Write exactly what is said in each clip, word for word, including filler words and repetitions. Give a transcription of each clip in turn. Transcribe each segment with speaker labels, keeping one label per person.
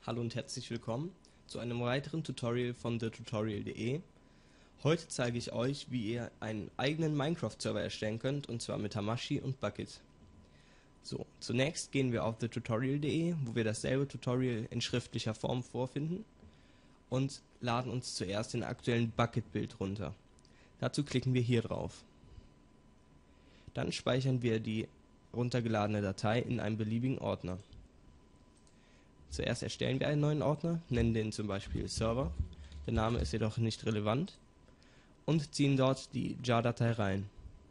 Speaker 1: Hallo und herzlich willkommen zu einem weiteren Tutorial von the tutorial punkt de. Heute zeige ich euch, wie ihr einen eigenen Minecraft-Server erstellen könnt, und zwar mit Hamashi und Bukkit. So, zunächst gehen wir auf the tutorial punkt de, wo wir dasselbe Tutorial in schriftlicher Form vorfinden, und laden uns zuerst den aktuellen Bukkit-Bild runter. Dazu klicken wir hier drauf. Dann speichern wir die runtergeladene Datei in einem beliebigen Ordner. Zuerst erstellen wir einen neuen Ordner, nennen den zum Beispiel Server, der Name ist jedoch nicht relevant, und ziehen dort die jar-Datei rein.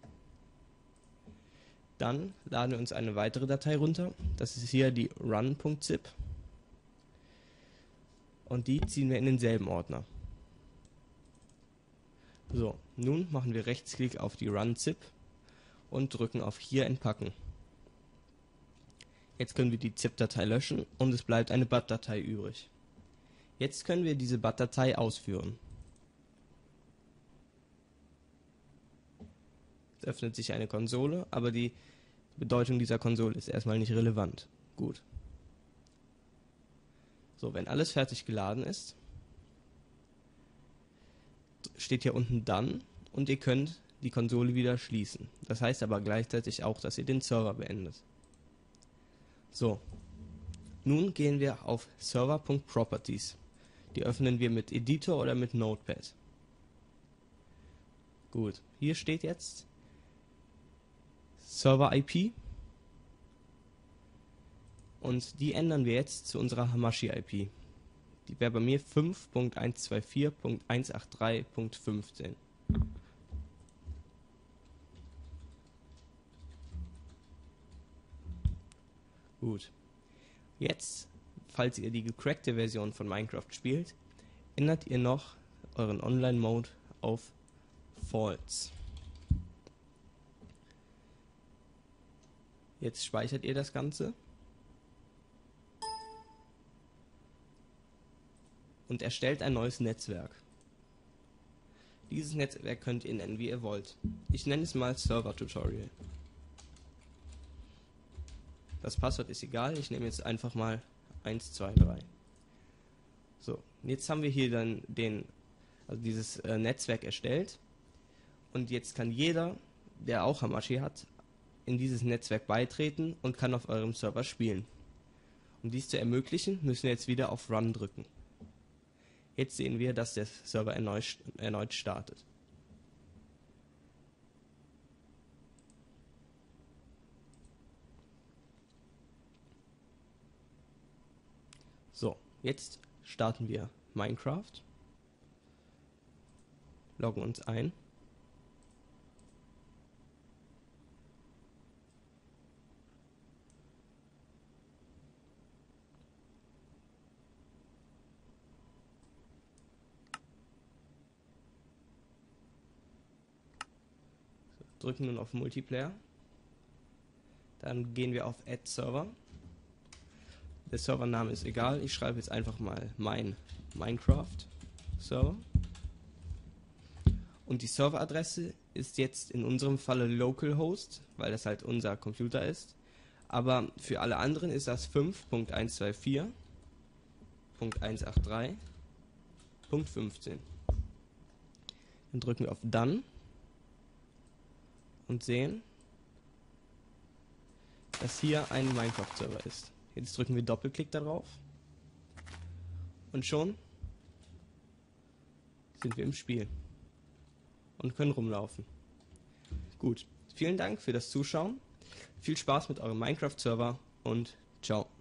Speaker 1: Dann laden wir uns eine weitere Datei runter, das ist hier die run.zip, und die ziehen wir in denselben Ordner. So, nun machen wir Rechtsklick auf die run.zip und drücken auf hier entpacken. Jetzt können wir die zip-Datei löschen und es bleibt eine bat-Datei übrig. Jetzt können wir diese bat-Datei ausführen. Es öffnet sich eine Konsole, aber die Bedeutung dieser Konsole ist erstmal nicht relevant. Gut. So, wenn alles fertig geladen ist, steht hier unten Done und ihr könnt die Konsole wieder schließen. Das heißt aber gleichzeitig auch, dass ihr den Server beendet. So, nun gehen wir auf server.properties. Die öffnen wir mit Editor oder mit Notepad. Gut, hier steht jetzt Server I P und die ändern wir jetzt zu unserer Hamashi I P. Die wäre bei mir fünf Punkt eins zwei vier Punkt eins acht drei Punkt fünfzehn. Gut. Jetzt, falls ihr die gecrackte Version von Minecraft spielt, ändert ihr noch euren Online-Mode auf False. Jetzt speichert ihr das Ganze und erstellt ein neues Netzwerk. Dieses Netzwerk könnt ihr nennen, wie ihr wollt. Ich nenne es mal Server Tutorial. Das Passwort ist egal, ich nehme jetzt einfach mal eins zwei drei. So, jetzt haben wir hier dann den, also dieses äh, Netzwerk erstellt, und jetzt kann jeder, der auch Hamashi hat, in dieses Netzwerk beitreten und kann auf eurem Server spielen. Um dies zu ermöglichen, müssen wir jetzt wieder auf Run drücken. Jetzt sehen wir, dass der Server erneut, erneut startet. So, jetzt starten wir Minecraft, loggen uns ein. So, drücken nun auf Multiplayer. Dann gehen wir auf Add Server. Der Servername ist egal, ich schreibe jetzt einfach mal mein Minecraft Server. Und die Serveradresse ist jetzt in unserem Falle localhost, weil das halt unser Computer ist. Aber für alle anderen ist das fünf Punkt eins zwei vier Punkt eins acht drei Punkt fünfzehn. Dann drücken wir auf Done und sehen, dass hier ein Minecraft-Server ist. Jetzt drücken wir Doppelklick darauf und schon sind wir im Spiel und können rumlaufen. Gut, vielen Dank für das Zuschauen, viel Spaß mit eurem Minecraft-Server und ciao.